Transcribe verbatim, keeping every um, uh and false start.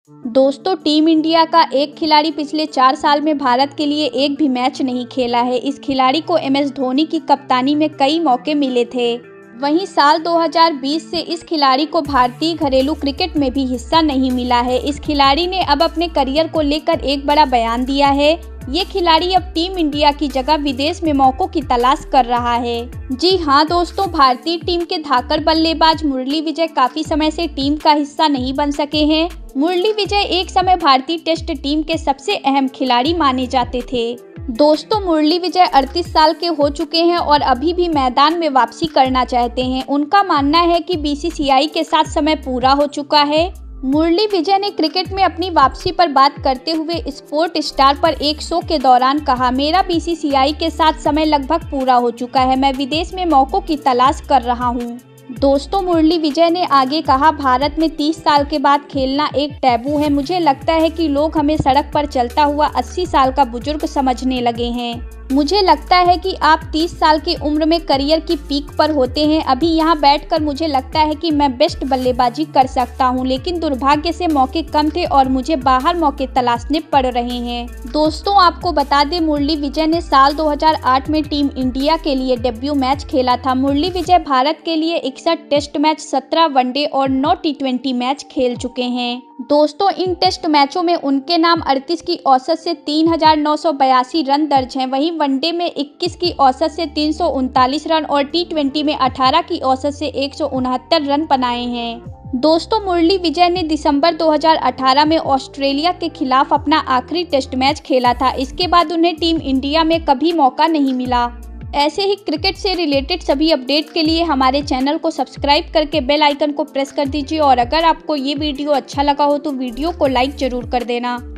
दोस्तों, team India का एक खिलाड़ी पिछले चार साल में भारत के लिए एक भी मैच नहीं खेला है। इस खिलाड़ी को एम एस धोनी की कप्तानी में कई मौके मिले थे। वहीं साल दो हज़ार बीस से इस खिलाड़ी को भारतीय घरेलू क्रिकेट में भी हिस्सा नहीं मिला है। इस खिलाड़ी ने अब अपने करियर को लेकर एक बड़ा बयान दिया है। ये खिलाड़ी अब टीम इंडिया की जगह विदेश में मौकों की तलाश कर रहा है। जी हां दोस्तों, भारतीय टीम के धाकड़ बल्लेबाज मुरली विजय काफी समय से टीम का हिस्सा नहीं बन सके हैं। मुरली विजय एक समय भारतीय टेस्ट टीम के सबसे अहम खिलाड़ी माने जाते थे। दोस्तों, मुरली विजय अड़तीस साल के हो चुके हैं और अभी भी मैदान में वापसी करना चाहते हैं। उनका मानना है कि बी सी सी आई के साथ समय पूरा हो चुका है। मुरली विजय ने क्रिकेट में अपनी वापसी पर बात करते हुए स्पोर्ट स्टार पर एक शो के दौरान कहा, मेरा बी सी सी आई के साथ समय लगभग पूरा हो चुका है। मैं विदेश में मौकों की तलाश कर रहा हूं। दोस्तों, मुरली विजय ने आगे कहा, भारत में तीस साल के बाद खेलना एक टैबू है। मुझे लगता है कि लोग हमें सड़क पर चलता हुआ अस्सी साल का बुजुर्ग समझने लगे हैं। मुझे लगता है कि आप तीस साल की उम्र में करियर की पीक पर होते हैं। अभी यहाँ बैठकर मुझे लगता है कि मैं बेस्ट बल्लेबाजी कर सकता हूँ, लेकिन दुर्भाग्य से मौके कम थे और मुझे बाहर मौके तलाशने पड़ रहे हैं। दोस्तों, आपको बता दें, मुरली विजय ने साल दो हज़ार आठ में टीम इंडिया के लिए डेब्यू मैच खेला था। मुरली विजय भारत के लिए इकसठ टेस्ट मैच, सत्रह वनडे और नौ टी ट्वेंटी मैच खेल चुके हैं। दोस्तों, इन टेस्ट मैचों में उनके नाम अड़तीस की औसत से तीन हज़ार नौ सौ बयासी रन दर्ज हैं। वहीं वनडे में इक्कीस की औसत से तीन सौ उनतालीस रन और टी ट्वेंटी में अठारह की औसत से एक सौ उनहत्तर रन बनाए हैं। दोस्तों, मुरली विजय ने दिसंबर दो हज़ार अठारह में ऑस्ट्रेलिया के खिलाफ अपना आखिरी टेस्ट मैच खेला था। इसके बाद उन्हें टीम इंडिया में कभी मौका नहीं मिला। ऐसे ही क्रिकेट से रिलेटेड सभी अपडेट के लिए हमारे चैनल को सब्सक्राइब करके बेल आइकन को प्रेस कर दीजिए और अगर आपको ये वीडियो अच्छा लगा हो तो वीडियो को लाइक जरूर कर देना।